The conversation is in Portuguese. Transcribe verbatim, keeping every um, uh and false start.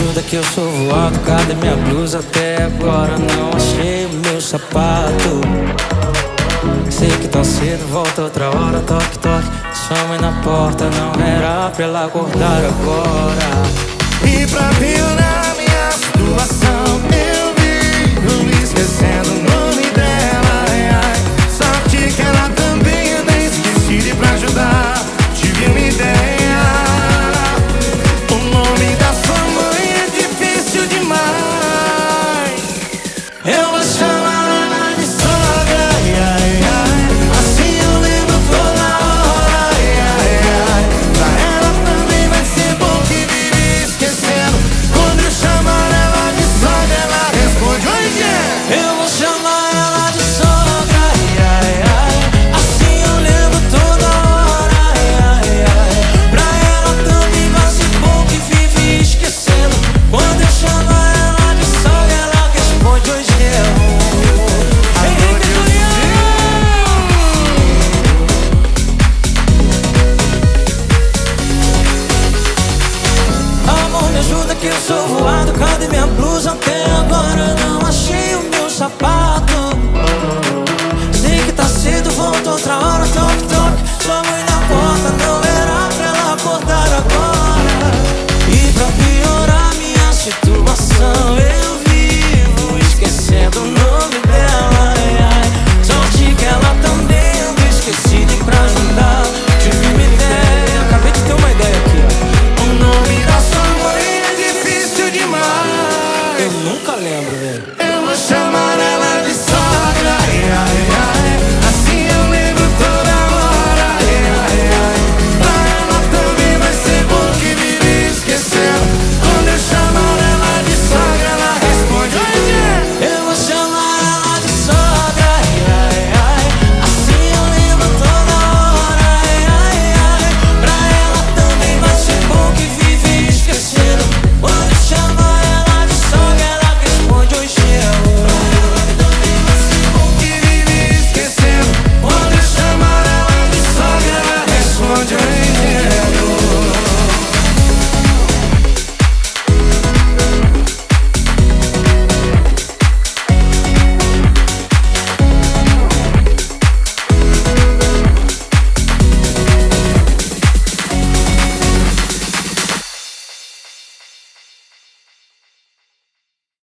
ajuda que eu sou voado. Cadê minha blusa? Até agora não achei o meu sapato. Sei que tá cedo, volta outra hora. Toque, toque, sua mãe na porta. Não era pra ela acordar agora. E pra piorar minha situação, eu vi o me esquecendo o nome dela. Ai, ai. Sorte que ela também é bem esquecida. E pra ajudar, tive uma ideia. O nome da sua mãe é difícil demais. Eu vou chamar ela de sogra. Ai, ai, ai. Assim eu lembro toda hora. Ai, ai, ai. Pra ela também vai ser bom que vive esquecendo. Quando eu chamar ela de sogra, ela responde: oi, Gê. Eu vou chamar ela de sogra. Ai, ai, ai. Assim eu lembro toda hora. Ai, ai, ai. Pra ela também vai ser bom que vive esquecendo. Quando eu chamar ela de sogra, ela responde: oi, Gê. Amor, me ajuda que eu sou voado. Cadê minha blusa? Até agora não achei o meu sapato.